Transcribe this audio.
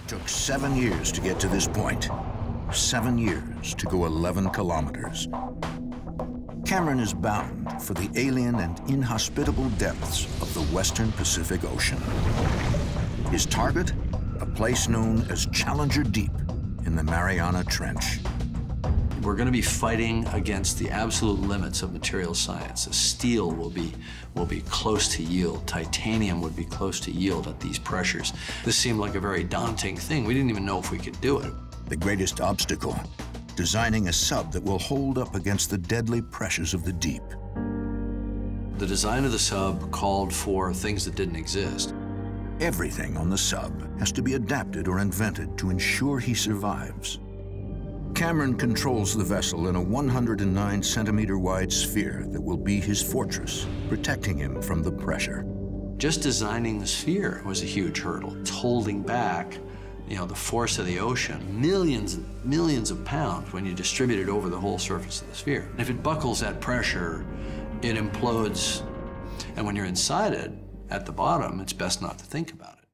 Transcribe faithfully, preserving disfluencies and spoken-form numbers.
Took seven years to get to this point. Seven years to go eleven kilometers. Cameron is bound for the alien and inhospitable depths of the Western Pacific Ocean. His target, a place known as Challenger Deep in the Mariana Trench. We're going to be fighting against the absolute limits of material science. Steel will be, will be close to yield. Titanium would be close to yield at these pressures. This seemed like a very daunting thing. We didn't even know if we could do it. The greatest obstacle, designing a sub that will hold up against the deadly pressures of the deep. The design of the sub called for things that didn't exist. Everything on the sub has to be adapted or invented to ensure he survives. Cameron controls the vessel in a one hundred nine centimeter wide sphere that will be his fortress, protecting him from the pressure. Just designing the sphere was a huge hurdle. It's holding back, you know, the force of the ocean, millions and millions of pounds when you distribute it over the whole surface of the sphere. And if it buckles at pressure, it implodes. And when you're inside it, at the bottom, it's best not to think about it.